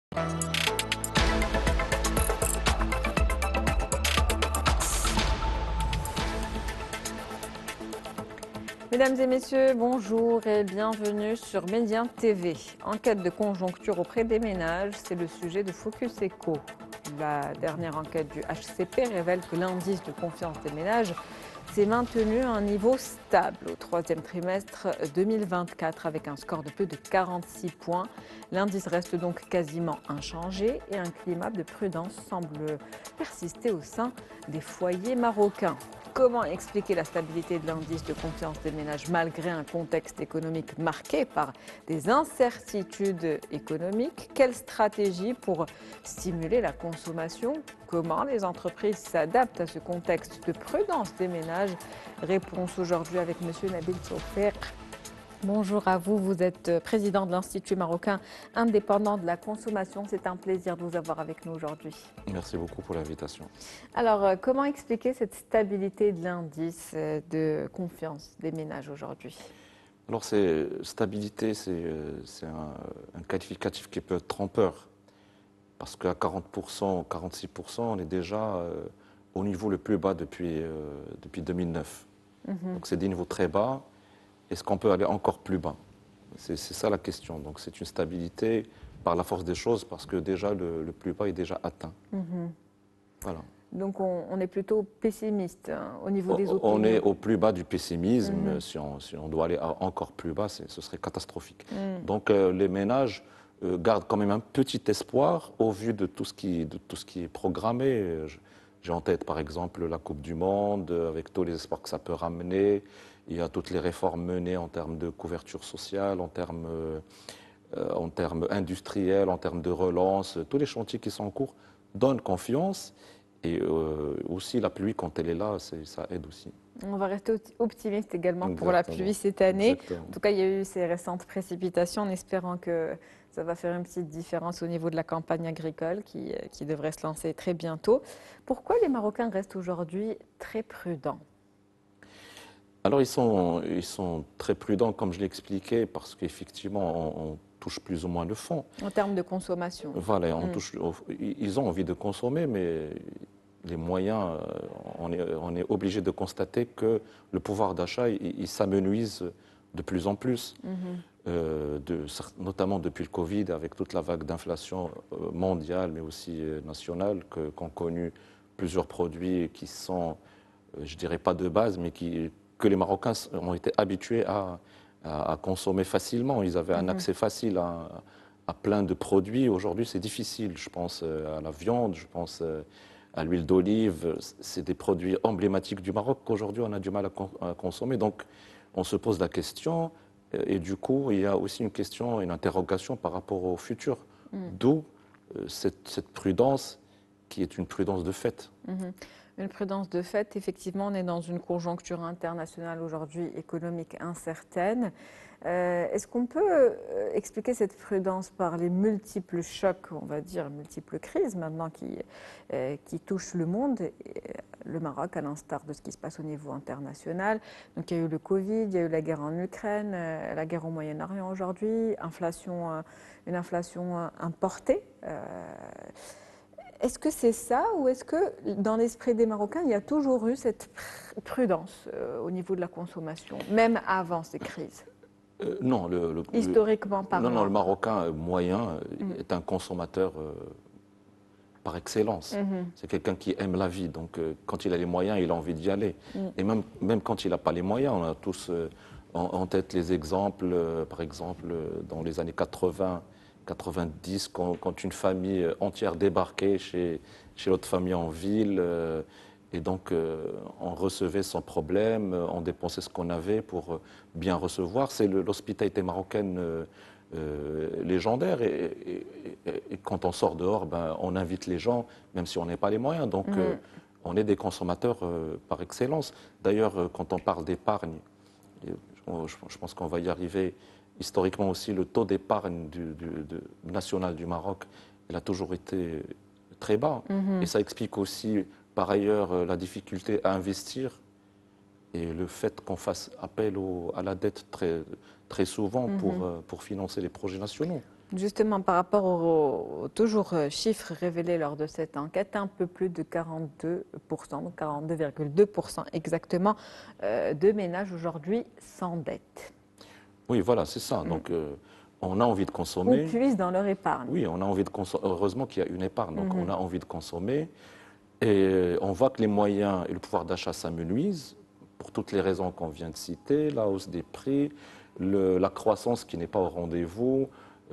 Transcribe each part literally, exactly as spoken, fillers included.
Mesdames et messieurs, bonjour et bienvenue sur Média T V. Enquête de conjoncture auprès des ménages, c'est le sujet de Focus Eco. La dernière enquête du H C P révèle que l'indice de confiance des ménages s'est maintenu à un niveau stable au troisième trimestre deux mille vingt-quatre avec un score de plus de quarante-six points. L'indice reste donc quasiment inchangé et un climat de prudence semble persister au sein des foyers marocains. Comment expliquer la stabilité de l'indice de confiance des ménages malgré un contexte économique marqué par des incertitudes économiques? Quelle stratégie pour stimuler la consommation? Comment les entreprises s'adaptent à ce contexte de prudence des ménages? Réponse aujourd'hui avec M. Nabil Sofer. Bonjour à vous, vous êtes président de l'Institut marocain indépendant de la consommation. C'est un plaisir de vous avoir avec nous aujourd'hui. Merci beaucoup pour l'invitation. Alors, comment expliquer cette stabilité de l'indice de confiance des ménages aujourd'hui? Alors, c'est, stabilité, c'est, c'est un, un qualificatif qui peut être trompeur. Parce qu'à quarante pour cent, quarante-six pour cent, on est déjà euh, au niveau le plus bas depuis, euh, depuis deux mille neuf. Mm-hmm. Donc, c'est des niveaux très bas. Est-ce qu'on peut aller encore plus bas? C'est, c'est ça la question. Donc, c'est une stabilité par la force des choses parce que déjà, le, le plus bas est déjà atteint. Mm-hmm. Voilà. Donc, on, on est plutôt pessimiste hein, au niveau des opinions. On est au plus bas du pessimisme. Mm-hmm. Si, on, si on doit aller encore plus bas, c'est, ce serait catastrophique. Mm. Donc, euh, les ménages euh, gardent quand même un petit espoir au vu de tout ce qui, de tout ce qui est programmé. J'ai en tête, par exemple, la Coupe du Monde, avec tous les espoirs que ça peut ramener. Il y a toutes les réformes menées en termes de couverture sociale, en termes, euh, en termes industriels, en termes de relance. Tous les chantiers qui sont en cours donnent confiance. Et euh, aussi, la pluie, quand elle est là, c'est, ça aide aussi. On va rester optimiste également Exactement. Pour la pluie cette année. Exactement. En tout cas, il y a eu ces récentes précipitations en espérant que ça va faire une petite différence au niveau de la campagne agricole qui, qui devrait se lancer très bientôt. Pourquoi les Marocains restent aujourd'hui très prudents? Alors, ils sont, ils sont très prudents, comme je l'ai expliqué, parce qu'effectivement, on, on touche plus ou moins le fond. En termes de consommation. Voilà, on mmh. touche, ils ont envie de consommer, mais les moyens, on est, on est obligé de constater que le pouvoir d'achat, il, il s'amenuise de plus en plus, mmh. euh, de, notamment depuis le Covid, avec toute la vague d'inflation mondiale, mais aussi nationale, que, qu'ont connu plusieurs produits qui sont, je dirais pas de base, mais qui, que les Marocains ont été habitués à, à, à consommer facilement. Ils avaient mmh. un accès facile à, à plein de produits. Aujourd'hui, c'est difficile. Je pense à la viande, je pense à l'huile d'olive. C'est des produits emblématiques du Maroc qu'aujourd'hui, on a du mal à, con à consommer. Donc, on se pose la question. Et du coup, il y a aussi une question, une interrogation par rapport au futur. Mmh. D'où cette, cette prudence qui est une prudence de fait. Mmh. Une prudence de fait, effectivement, on est dans une conjoncture internationale aujourd'hui économique incertaine. Euh, est-ce qu'on peut expliquer cette prudence par les multiples chocs, on va dire, multiples crises maintenant qui, euh, qui touchent le monde, et le Maroc, à l'instar de ce qui se passe au niveau international? Donc il y a eu le Covid, il y a eu la guerre en Ukraine, euh, la guerre au Moyen-Orient aujourd'hui, inflation, euh, une inflation euh, importée. Euh, Est-ce que c'est ça ou est-ce que dans l'esprit des Marocains, il y a toujours eu cette prudence euh, au niveau de la consommation, même avant ces crises? euh, Non. Le, le, Historiquement parlant. Non, non, le Marocain moyen mmh. est un consommateur euh, par excellence. Mmh. C'est quelqu'un qui aime la vie. Donc, euh, quand il a les moyens, il a envie d'y aller. Mmh. Et même, même quand il n'a pas les moyens, on a tous euh, en, en tête les exemples, euh, par exemple, dans les années quatre-vingts, quatre-vingt-dix, quand, quand une famille entière débarquait chez, chez l'autre famille en ville, euh, et donc euh, on recevait sans problème, on dépensait ce qu'on avait pour bien recevoir. C'est le, l'hospitalité marocaine euh, euh, légendaire, et, et, et, et quand on sort dehors, ben, on invite les gens, même si on n'a pas les moyens. Donc mmh. euh, on est des consommateurs euh, par excellence. D'ailleurs, euh, quand on parle d'épargne, je, je pense qu'on va y arriver. Historiquement aussi, le taux d'épargne du, du, du, national du Maroc, il a toujours été très bas. Mmh. Et ça explique aussi, par ailleurs, la difficulté à investir et le fait qu'on fasse appel au, à la dette très, très souvent mmh. pour, pour financer les projets nationaux. Justement, par rapport aux, aux toujours euh, chiffres révélés lors de cette enquête, un peu plus de quarante-deux pour cent, donc quarante-deux virgule deux pour cent exactement, euh, de ménages aujourd'hui s'endettent. Oui, voilà, c'est ça. Mm. Donc, euh, on a envie de Ou consommer. puisent dans leur épargne. Oui, on a envie de consommer. Heureusement qu'il y a une épargne, donc on Mhm. a envie de consommer. Et on voit que les moyens et le pouvoir d'achat s'amenuisent pour toutes les raisons qu'on vient de citer, la hausse des prix, le- la croissance qui n'est pas au rendez-vous,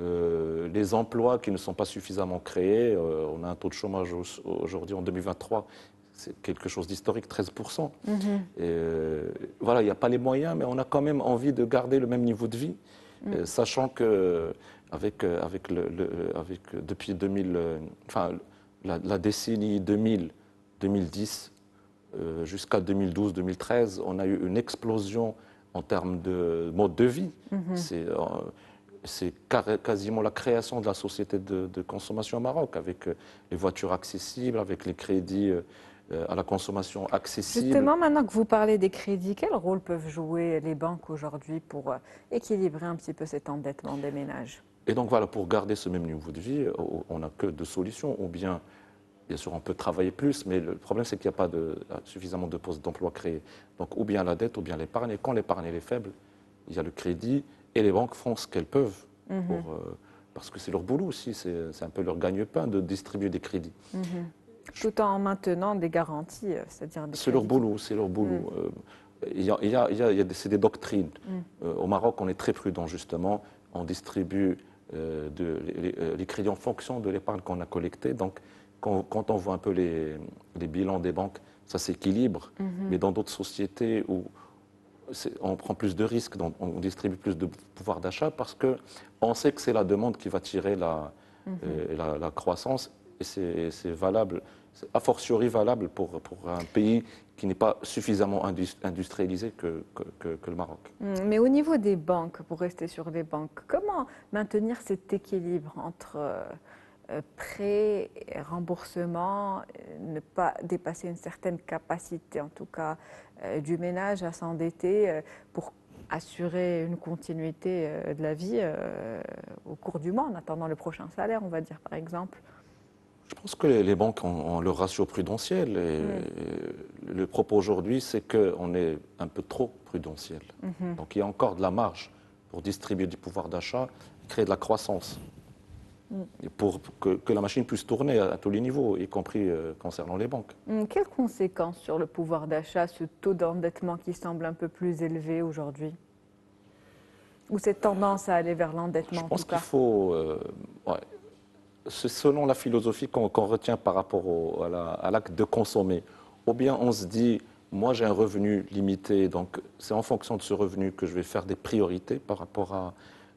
euh, les emplois qui ne sont pas suffisamment créés. Euh, on a un taux de chômage au- aujourd'hui en deux mille vingt-trois, c'est quelque chose d'historique, treize pour cent. Mhm. Et, euh, voilà, il n'y a pas les moyens, mais on a quand même envie de garder le même niveau de vie, Mm. euh, sachant que avec, euh, avec le, le- avec, euh, depuis deux mille, euh, enfin, la, la décennie deux mille, deux mille dix euh, jusqu'à deux mille douze, deux mille treize, on a eu une explosion en termes de mode de vie. Mhm. C'est euh, c'est carré- quasiment la création de la société de, de consommation au Maroc, avec euh, les voitures accessibles, avec les crédits euh, euh, à la consommation accessible. Justement, maintenant que vous parlez des crédits, quel rôle peuvent jouer les banques aujourd'hui pour euh, équilibrer un petit peu cet endettement des ménages? Et donc voilà, pour garder ce même niveau de vie, on n'a que deux solutions. Ou bien, bien sûr, on peut travailler plus, mais le problème, c'est qu'il n'y a pas de, suffisamment de postes d'emploi créés. Donc, ou bien la dette, ou bien l'épargne. Et quand l'épargne est faible, il y a le crédit, et les banques font ce qu'elles peuvent, pour, Mhm. euh, parce que c'est leur boulot aussi, c'est c'est un peu leur gagne-pain de distribuer des crédits. Mhm. Tout en maintenant des garanties, euh, c'est-à-dire des C'est leur crédits qui... boulot, c'est leur Mm. boulot. Euh, il y a, il y a- il y a- il y a des- c'est des doctrines. Mm. Euh, au Maroc, on est très prudent, justement. On distribue euh, de- les, les- les crédits en fonction de l'épargne qu'on a collectée. Donc, quand, quand on voit un peu les, les bilans des banques, ça s'équilibre. Mhm. Mais dans d'autres sociétés où c'est- on prend plus de risques, donc on distribue plus de pouvoir d'achat parce qu'on sait que c'est la demande qui va tirer la, Mhm. euh, la, la croissance. Et c'est c'est valable, c'est a fortiori valable pour, pour un pays qui n'est pas suffisamment indus- industrialisé que, que, que- que le Maroc. Mm. Mais au niveau des banques, pour rester sur les banques, comment maintenir cet équilibre entre euh, euh, prêts et remboursement, euh, ne pas dépasser une certaine capacité, en tout cas, euh, du ménage à s'endetter euh, pour assurer une continuité euh, de la vie euh, au cours du mois, en attendant le prochain salaire, on va dire, par exemple? Je pense que les, les banques ont, ont leur ratio prudentiel. Et, Mm. et le propos aujourd'hui, c'est qu'on est un peu trop prudentiel. Mhm. Donc il y a encore de la marge pour distribuer du pouvoir d'achat, créer de la croissance. Mm. Et pour que, que la machine puisse tourner à, à tous les niveaux, y compris euh, concernant les banques. Mm. Quelles conséquences sur le pouvoir d'achat, ce taux d'endettement qui semble un peu plus élevé aujourd'hui? Ou cette tendance à aller vers Je l'endettement en tout pense qu'il cas? faut, euh, ouais, c'est selon la philosophie qu'on qu'on retient par rapport au- à la- à l'acte de consommer. Ou bien on se dit, moi j'ai un revenu limité, donc c'est en fonction de ce revenu que je vais faire des priorités par rapport à,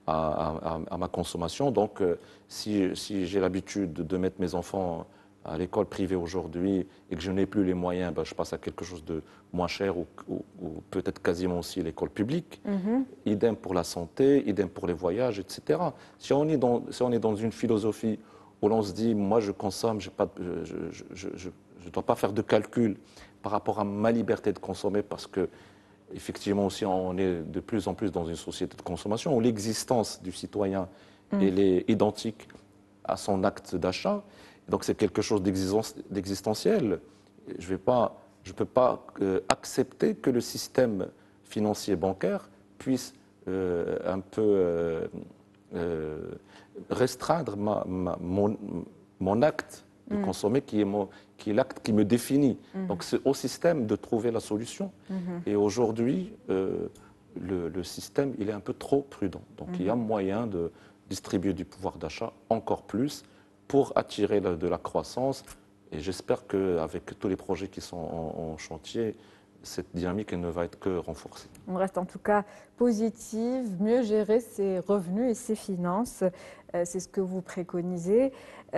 à- à- à ma consommation. Donc euh, si, si j'ai l'habitude de mettre mes enfants à l'école privée aujourd'hui et que je n'ai plus les moyens, ben, je passe à quelque chose de moins cher ou, ou- ou peut-être quasiment aussi l'école publique. Mhm. Idem pour la santé, idem pour les voyages, et cetera. Si on est dans, si on est dans une philosophie où l'on se dit, moi je consomme, j'ai pas, de- je ne dois pas faire de calcul par rapport à ma liberté de consommer parce que effectivement aussi on est de plus en plus dans une société de consommation où l'existence du citoyen Mm. elle est identique à son acte d'achat. Donc c'est quelque chose d'existen- d'existentiel. Je vais pas, je peux pas euh, accepter que le système financier bancaire puisse euh, un peu euh, euh, restreindre ma- ma- mon, mon acte de Mm. consommer qui est, mon- qui est l'acte qui me définit. Mhm. Donc c'est au système de trouver la solution. Mhm. Et aujourd'hui, euh, le, le système, il est un peu trop prudent. Donc il y a Mhm. moyen de distribuer du pouvoir d'achat encore plus pour attirer la- de la croissance. Et j'espère qu'avec tous les projets qui sont en, en chantier, cette dynamique elle ne va être que renforcée. On reste en tout cas positive, mieux gérer ses revenus et ses finances, euh, c'est ce que vous préconisez.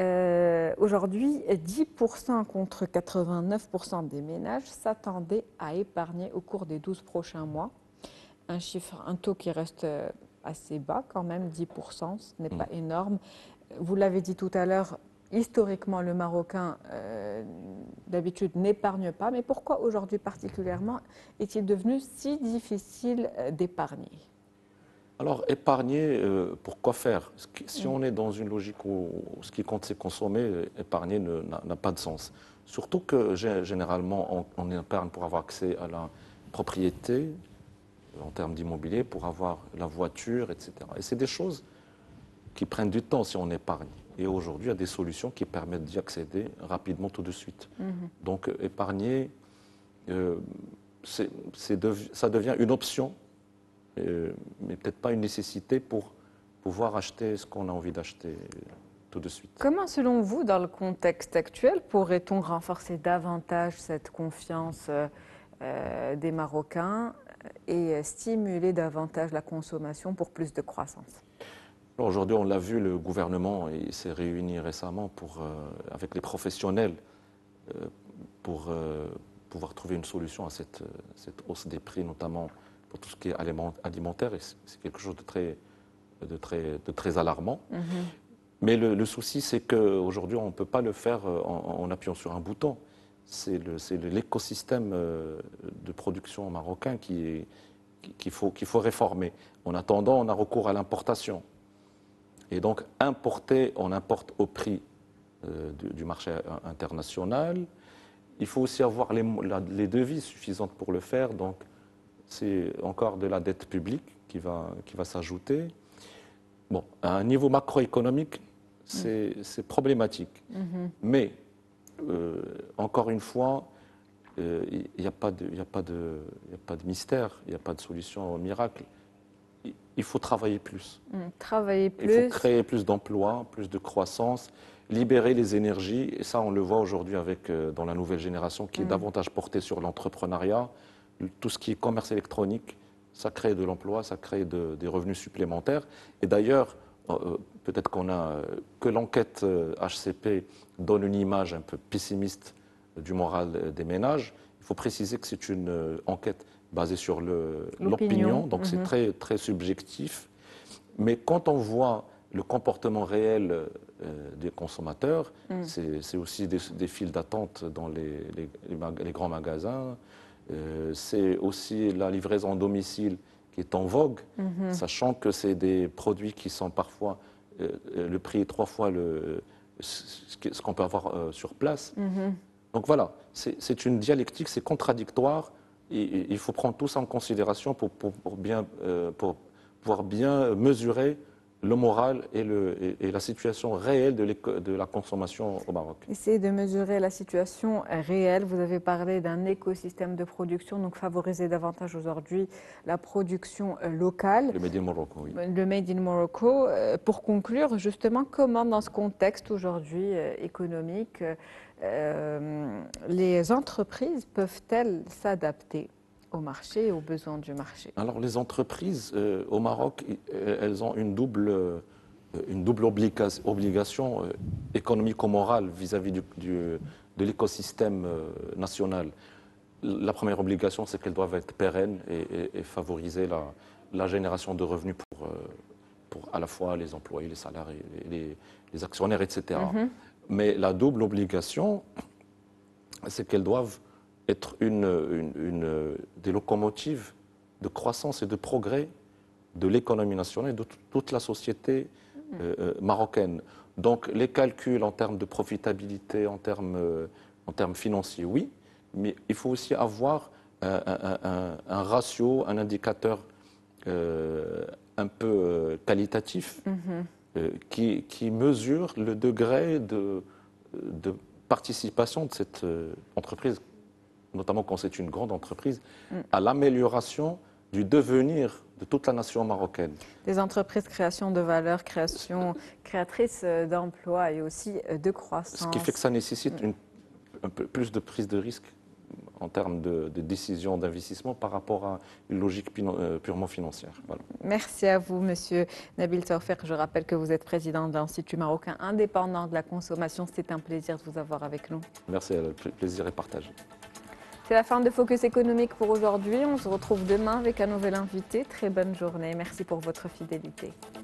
Euh, Aujourd'hui, dix pour cent contre quatre-vingt-neuf pour cent des ménages s'attendaient à épargner au cours des douze prochains mois. Un chiffre, un taux qui reste euh, assez bas quand même, dix pour cent, ce n'est pas Mm. énorme. Vous l'avez dit tout à l'heure, historiquement, le Marocain, euh, d'habitude, n'épargne pas. Mais pourquoi aujourd'hui particulièrement est-il devenu si difficile euh, d'épargner? Alors, épargner, euh, pour quoi faire? Si on est dans une logique où ce qui compte, c'est consommer, épargner n'a pas de sens. Surtout que généralement, on, on épargne pour avoir accès à la propriété, en termes d'immobilier, pour avoir la voiture, et cetera. Et c'est des choses qui prennent du temps si on épargne. Et aujourd'hui, il y a des solutions qui permettent d'y accéder rapidement tout de suite. Mm-hmm. Donc, épargner, euh, c'est, c'est dev- ça devient une option, euh, mais peut-être pas une nécessité pour pouvoir acheter ce qu'on a envie d'acheter tout de suite. Comment, selon vous, dans le contexte actuel, pourrait-on renforcer davantage cette confiance euh, des Marocains et stimuler davantage la consommation pour plus de croissance? Aujourd'hui, on l'a vu, le gouvernement s'est réuni récemment pour, euh, avec les professionnels euh, pour euh, pouvoir trouver une solution à cette, cette hausse des prix, notamment pour tout ce qui est alimentaire. Et c'est quelque chose de très, de très, de très alarmant. Mm-hmm. Mais le, le souci, c'est qu'aujourd'hui, on ne peut pas le faire en, en appuyant sur un bouton. C'est l'écosystème de production marocain qu'il qui faut, qu'il faut réformer. En attendant, on a recours à l'importation. Et donc, importer, on importe au prix euh, du, du marché international. Il faut aussi avoir les, la, les devises suffisantes pour le faire. Donc, c'est encore de la dette publique qui va, qui va s'ajouter. Bon, à un niveau macroéconomique, c'est mmh. problématique. Mmh. Mais, euh, encore une fois, il euh, n'y a, a pas de mystère, il n'y a pas de solution au miracle. Il faut travailler plus. Mmh, travailler plus. Il faut créer plus d'emplois, plus de croissance, libérer les énergies. Et ça, on le voit aujourd'hui avec euh, dans la nouvelle génération qui est mmh. davantage portée sur l'entrepreneuriat. Tout ce qui est commerce électronique, ça crée de l'emploi, ça crée de, des revenus supplémentaires. Et d'ailleurs, euh, peut-être qu'on a euh, que l'enquête euh, H C P donne une image un peu pessimiste du moral des ménages. Il faut préciser que c'est une euh, enquête basée sur l'opinion, donc mmh. c'est très, très subjectif. Mais quand on voit le comportement réel euh, des consommateurs, mmh. c'est aussi des, des files d'attente dans les, les, les, les grands magasins, euh, c'est aussi la livraison en domicile qui est en vogue, mmh. sachant que c'est des produits qui sont parfois, euh, le prix est trois fois le, ce qu'on peut avoir euh, sur place. Mmh. Donc voilà, c'est une dialectique, c'est contradictoire. Et il faut prendre tout ça en considération pour, pour, pour, bien, euh, pour pouvoir bien mesurer le moral et, le, et, et la situation réelle de, de la consommation au Maroc. Essayez de mesurer la situation réelle. Vous avez parlé d'un écosystème de production, donc favoriser davantage aujourd'hui la production locale. Le Made in Morocco, oui. Le Made in Morocco. Pour conclure, justement, comment dans ce contexte aujourd'hui économique, euh, les entreprises peuvent-elles s'adapter au marché et aux besoins du marché? Alors les entreprises euh, au Maroc, elles ont une double, euh, une double obliga obligation euh, économico-morale vis-à-vis du, du, de l'écosystème euh, national. La première obligation, c'est qu'elles doivent être pérennes et, et, et favoriser la, la génération de revenus pour, euh, pour à la fois les employés, les salariés, les, les actionnaires, et cetera. Mm-hmm. Mais la double obligation, c'est qu'elles doivent être une, une, une, des locomotives de croissance et de progrès de l'économie nationale et de toute la société euh, marocaine. Donc les calculs en termes de profitabilité, en termes, euh, en termes financiers, oui, mais il faut aussi avoir un, un, un, un ratio, un indicateur euh, un peu euh, qualitatif mm-hmm. euh, qui, qui mesure le degré de, de participation de cette euh, entreprise, notamment quand c'est une grande entreprise, mm. à l'amélioration du devenir de toute la nation marocaine. Des entreprises, création de valeur, création, créatrice d'emplois et aussi de croissance. Ce qui fait que ça nécessite mm. une, un peu plus de prise de risque en termes de, de décision d'investissement par rapport à une logique purement financière. Voilà. Merci à vous, Monsieur Nabil Taoufekh. Je rappelle que vous êtes président de l'Institut marocain indépendant de la consommation. C'est un plaisir de vous avoir avec nous. Merci, le plaisir est partagé. C'est la fin de Focus économique pour aujourd'hui. On se retrouve demain avec un nouvel invité. Très bonne journée. Merci pour votre fidélité.